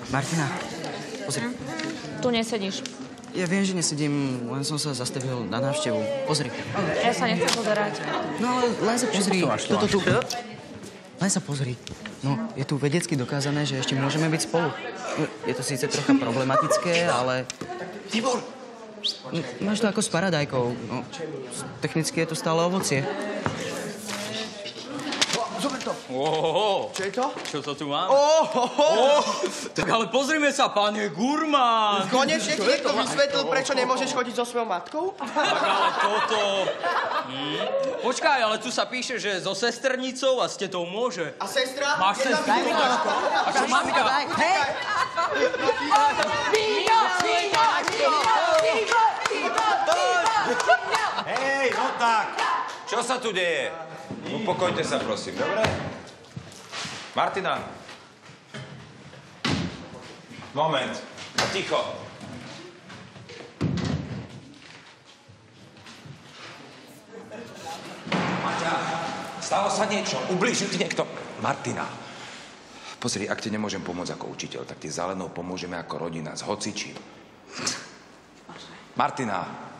Martina, pozri. Tu nesedíš. Ja viem, že nesedím, len som sa zastavil na návštevu. Pozri. Ja sa nechcem pozerať. No ale len sa pozri. Toto tu. Len sa pozri. No, je tu vedecky dokázané, že ešte môžeme byť spolu. Je to síce trocha problematické, ale... Tibor! Máš to ako s paradajkou. No, technicky je to stále ovocie. Zober to. Ohoho. Čo je to? Čo to tu máme? Ohoho. Tak ale pozrime sa, pán je gurmán. Konečne ti niekto vysvetlil, prečo nemôžeš chodiť so svojou matkou? Tak ale toto... Počkaj, ale tu sa píše, že so sesternicou a s tetou môže. A sestra? Máš sestru? A čo mamka? Hej! Hej, no tak. Čo sa tu deje? Upokojte sa, prosím, dobre? Martina. Moment. A ticho. Maťa, stalo sa niečo. Ublížil ti niekto. Martina. Pozri, ak ti nemôžem pomôcť ako učiteľ, tak ti zelenou pomôžeme ako rodina s hocičím. Martina.